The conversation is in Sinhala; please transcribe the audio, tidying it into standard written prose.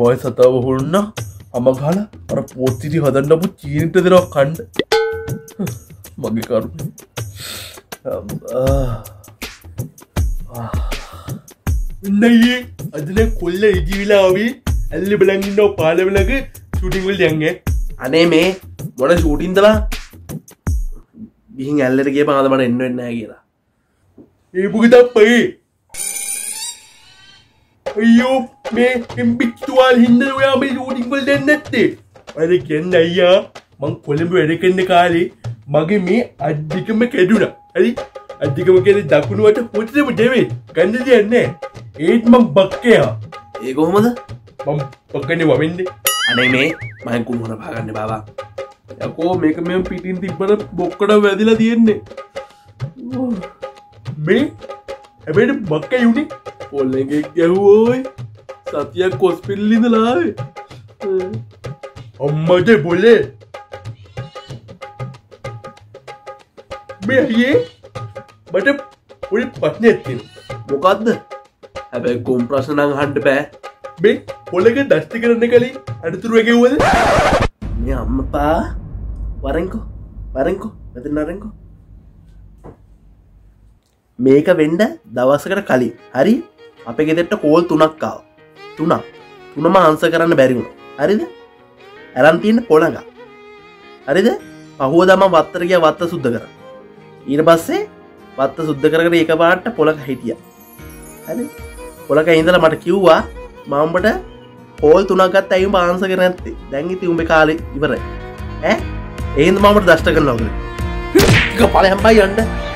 බබයි සතාව හොන්න අම ගාලා අර පොත්තිටි හදන්නපු චීනිට දෙනවා කණ්ඩ මගේ කරුණේ ඉන්නයි අදනේ කොල්ල ඉදිවිලා ආවි ඇල්ලි බලන් ඉන්නව පාලවලක ෂූටින් වලට යන්නේ අනේ මේ මොන ෂූටින්ද බා ගිහින් ඇල්ලට ගියපන් අද මට එන්න වෙන්නේ නැහැ කියලා ඒ බුගිට අපේ අයියෝ මේ එම්බික්තුවල් හින්දා ඔයා මේ ෂූටින් වලට එන්නේ නැත්තේ අර කියන්නේ අයියා මං කොළඹ වැඩ කරන කාලේ මගේ මේ අද්දිකම කැඩුනා හරි අද්දිකම කියන්නේ දකුණු වට පොටේම දෙවේ ගන්න දෙයක් නැහැ ඒත් මං බක්කයා ඒ කොහමද මං බක්කන්නේ වවෙන්නේ අනේ මේ මං කුමන පාගන්නේ බාබා යකෝ මේක මෙම් පිටින් තිබ්බට බොක්කට වැදිලා තියෙන්නේ මේ හැබැයි බක්කේ යුනේ පොල්ලෙන්ගේ ගැහුවෝයි සතියක් හොස්පිටල් ඉඳලා ආවේ අම්මගේ බොලේ මේ අයියේ මට පොඩි ප්‍රශ්නයක් තියෙනවා මොකද්ද හැබැයි කොම් ප්‍රශ්න නම් අහන්න බෑ මේ පොලක දෂ්ටි කරන්න කලින් අඩතුරු වෙගෙව්වද මේ අම්මපා වරෙන්කෝ මෙතන නරෙන්කෝ මේක වෙන්න දවසකට කලින් හරි අපේ ගෙදරට කෝල් 3ක් ආවා 3ම ආන්සර් කරන්න බැරි වුණා හරිද අරන් තියෙන පොළඟ හරිද පහුවදා මම වත්තට ගියා වත්ත සුද්ධ කරා ඊට පස්සේ වත්ත සුද්ධ කරගෙන එකපාරට පොළක හිටියා හරි පොළක ඉඳලා මට කිව්වා මම උඹට කෝල් 3ක් ගත්තා අයියෝ ආන්සර් කරේ නැත්තේ දැන් ඉතින් උඹේ කාලේ ඉවරයි ඈ එහෙනම් මම උඹට දෂ්ට කරනවා උගල එක පළයන් බයි යන්න